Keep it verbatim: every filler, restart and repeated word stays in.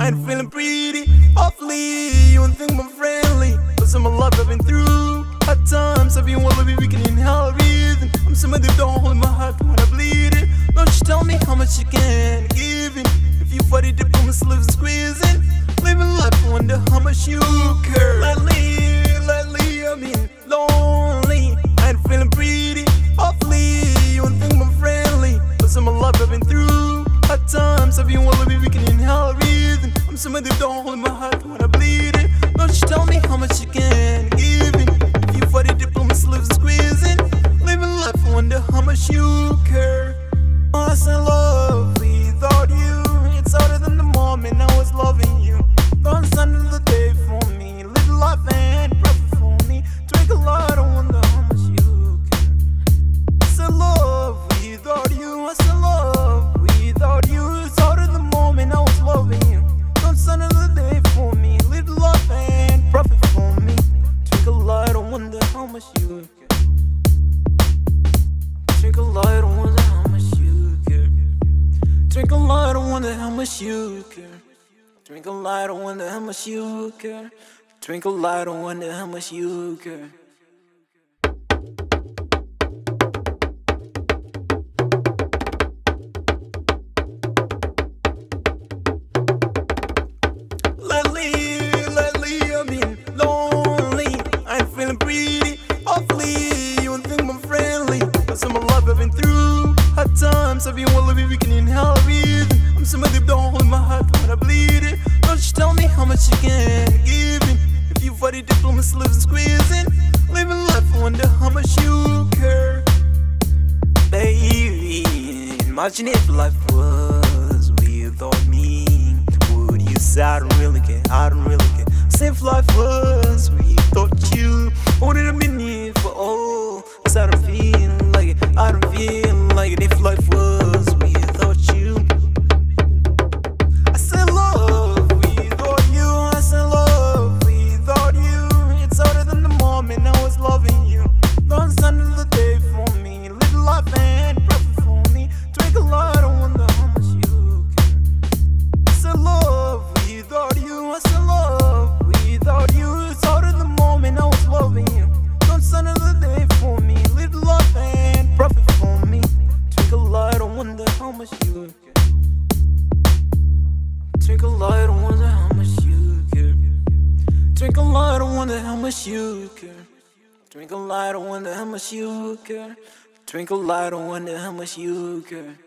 I ain't feeling pretty. Hopefully you won't think I'm friendly, but some of my life I've been through. Hard times I've been well, be weak and inhale breathing. I'm someone that don't hold my heart when I bleed it. Don't you tell me how much you can give it. If you fight it, the promise lives squeezing. Living life, I wonder how much you care. Lately, lately I've been lonely. I ain't feeling pretty. Hopefully you won't think I'm friendly, but some of my life I've been through. Hard times I've been well, be weak and inhale breathing. I'm someone that don't hold my heart when I bleed it. Don't you tell me how much you can give it. If you fight it, the promise lives squeezing. Living life, I wonder how much you care. I said love without you, it's harder than the moment I was loving you. Don't stand in the day for me, live life and profit for me. Drink a lot, I wonder how much you care. I said love without you, I said love without you, it's harder than the moment I was loving you. Don't stand in the day for me, live life and profit for me. Drink a lot, I wonder how much you care. Drink a lot, I wonder how much you care. Drink a lot, I wonder how much you care. Drink a lot, I wonder how much you care. Drink a lot, I wonder how much you care. Lately, lately I've been lonely. I ain't feeling pretty. Hopefully you won't think I'm friendly, but some of my life I've been through. Hard times I've been well, be weak and inhale breathing. I'm somebody that don't hold my heart when I bleed it. Don't you tell me how much you can give it. If you fight it, the promise lives squeezing. Living life, I wonder how much you care. Baby, imagine if life was without me. Would you say I don't really care, I don't really care? Say if life was without you, would it have been here for all? Cause I don't feel like it, I don't feel like it. If life was without you, I said love without you, I said love without you, it's harder than the moment I was loving you. Don't stand in the day for me, live life and profit for me. Drink a lot, I wonder how much you care. I said love without you, I said love without you, it's harder than the moment I was loving you. Don't stand in the day for me, live life and profit for me. Drink a lot, I wonder how much you care. Drink a lot, I wonder how much you care. Drink a lot, I wonder how much you care. Drink a lot, I wonder how much you care. Drink a lot, I wonder how much you care.